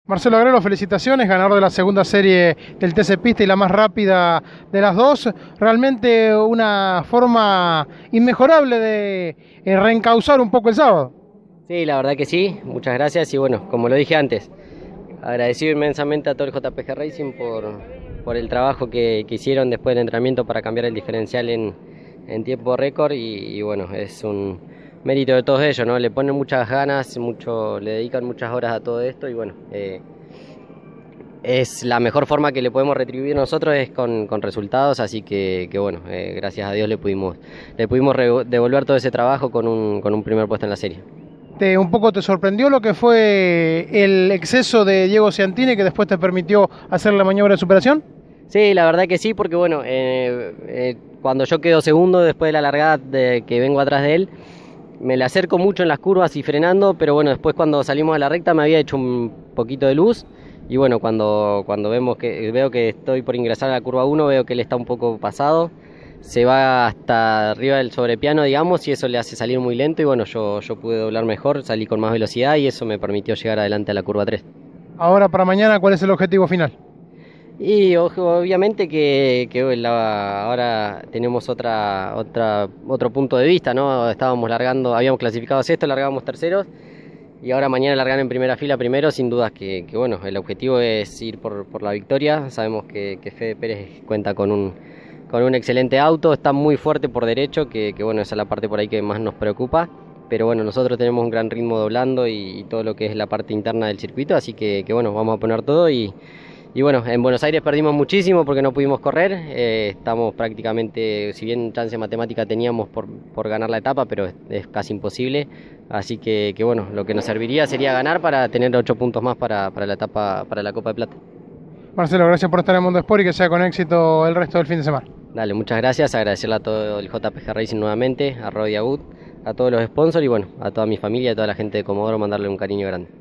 Marcelo Agrelo, felicitaciones, ganador de la segunda serie del TC Pista y la más rápida de las dos. Realmente una forma inmejorable de reencauzar un poco el sábado. Sí, la verdad que sí, muchas gracias y bueno, como lo dije antes, agradecido inmensamente a todo el JPG Racing por el trabajo que hicieron después del entrenamiento para cambiar el diferencial en tiempo récord y bueno, es un mérito de todos ellos, ¿no? Le ponen muchas ganas, le dedican muchas horas a todo esto y bueno, es la mejor forma que le podemos retribuir nosotros es con resultados, así que bueno, gracias a Dios le pudimos devolver todo ese trabajo con un primer puesto en la serie. ¿Un poco te sorprendió lo que fue el exceso de Diego Ciantini que después te permitió hacer la maniobra de superación? Sí, la verdad que sí, porque bueno, cuando yo quedo segundo después de la largada que vengo atrás de él, me le acerco mucho en las curvas y frenando, pero bueno, después cuando salimos a la recta me había hecho un poquito de luz y bueno, cuando veo que estoy por ingresar a la curva 1, veo que él está un poco pasado, se va hasta arriba del sobrepiano, digamos, y eso le hace salir muy lento y bueno, yo pude doblar mejor, salí con más velocidad y eso me permitió llegar adelante a la curva 3. Ahora para mañana, ¿cuál es el objetivo final? Y obviamente que ahora tenemos otro punto de vista, ¿no? Habíamos clasificado sexto, largábamos terceros y ahora mañana largar en primera fila primero, sin dudas que bueno, el objetivo es ir por la victoria. Sabemos que Fede Pérez cuenta con un excelente auto, está muy fuerte por derecho, que bueno, esa es la parte por ahí que más nos preocupa. Pero bueno, nosotros tenemos un gran ritmo doblando y todo lo que es la parte interna del circuito, así que bueno, vamos a poner todo y bueno, en Buenos Aires perdimos muchísimo porque no pudimos correr, estamos prácticamente, si bien chance matemática teníamos por ganar la etapa, pero es casi imposible, así que bueno, lo que nos serviría sería ganar para tener 8 puntos más para la etapa, para la Copa de Plata. Marcelo, gracias por estar en Mundo Sport y que sea con éxito el resto del fin de semana. Dale, muchas gracias, agradecerle a todo el JPG Racing nuevamente, a Rodi Agut, a todos los sponsors y bueno, a toda mi familia y a toda la gente de Comodoro mandarle un cariño grande.